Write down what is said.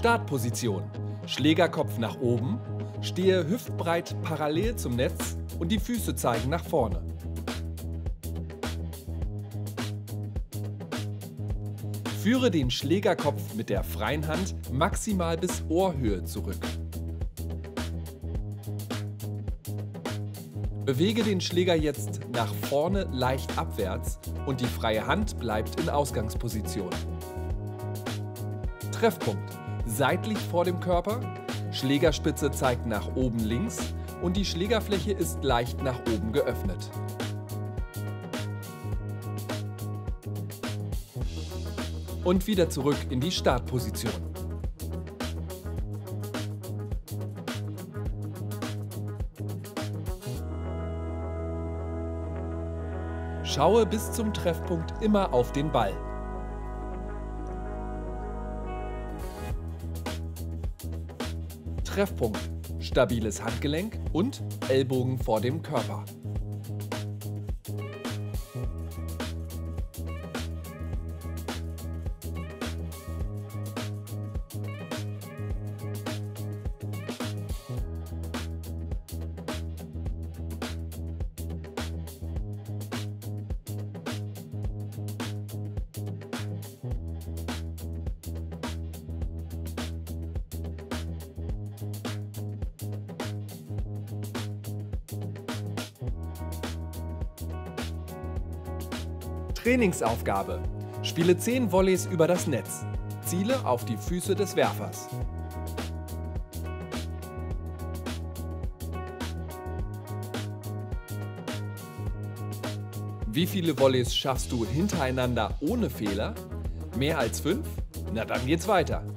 Startposition. Schlägerkopf nach oben, stehe hüftbreit parallel zum Netz und die Füße zeigen nach vorne. Führe den Schlägerkopf mit der freien Hand maximal bis Ohrhöhe zurück. Bewege den Schläger jetzt nach vorne leicht abwärts und die freie Hand bleibt in Ausgangsposition. Treffpunkt: seitlich vor dem Körper, Schlägerspitze zeigt nach oben links und die Schlägerfläche ist leicht nach oben geöffnet. Und wieder zurück in die Startposition. Schaue bis zum Treffpunkt immer auf den Ball. Treffpunkt: stabiles Handgelenk und Ellbogen vor dem Körper. Trainingsaufgabe: Spiele 10 Volleys über das Netz. Ziele auf die Füße des Werfers. Wie viele Volleys schaffst du hintereinander ohne Fehler? Mehr als 5? Na dann geht's weiter.